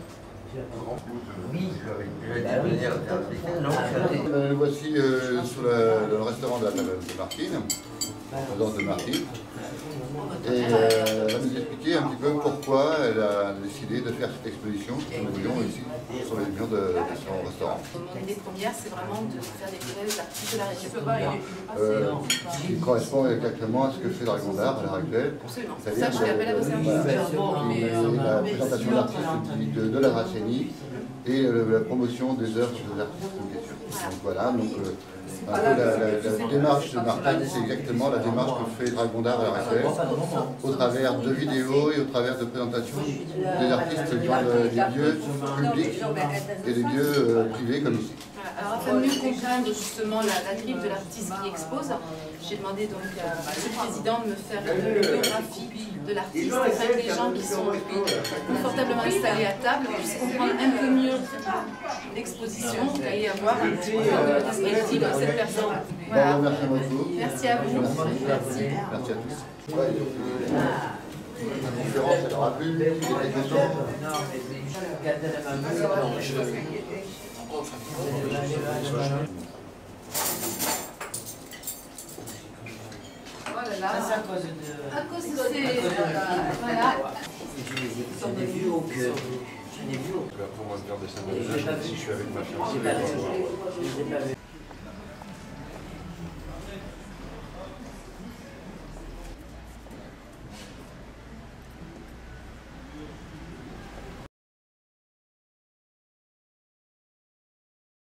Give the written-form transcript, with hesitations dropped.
Oui, voici sur le restaurant de Martine, la de Martine. Et elle va nous expliquer un petit peu pourquoi elle a décidé de faire cette exposition que nous voyons ici sur les murs de son restaurant. Mon idée première, c'est vraiment de faire découvrir les artistes de la région. Qui correspond exactement à ce que fait Dragon d'Art à l'heure actuelle. Absolument. C'est ça que je fais appel à vos services. La présentation d'artistes de la Raceni et la promotion des œuvres des artistes en question. Donc voilà, donc un peu la démarche de Martine, c'est exactement la démarche que fait Dragon d'Art à l'heure actuelle, au travers de vidéos et au travers de présentations des artistes dans des lieux publics et des lieux privés comme ici. Alors afin de mieux comprendre justement la griffe de l'artiste qui expose, j'ai demandé donc à M. le Président de me faire une biographie de l'artiste, afin que les gens qui sont confortablement installés à table puissent comprendre un peu mieux l'exposition et avoir un petit peu de descriptif de cette personne. Voilà. Merci à vous. Merci. Merci à tous. La conférence, elle aura plu. Des questions ? Non, mais je C'est à cause de ces... Voilà. J'en ai vu au cœur. J'en ai vu au cœur. Pour moi, je garde des scènes de visage, si je suis avec ma fiancée,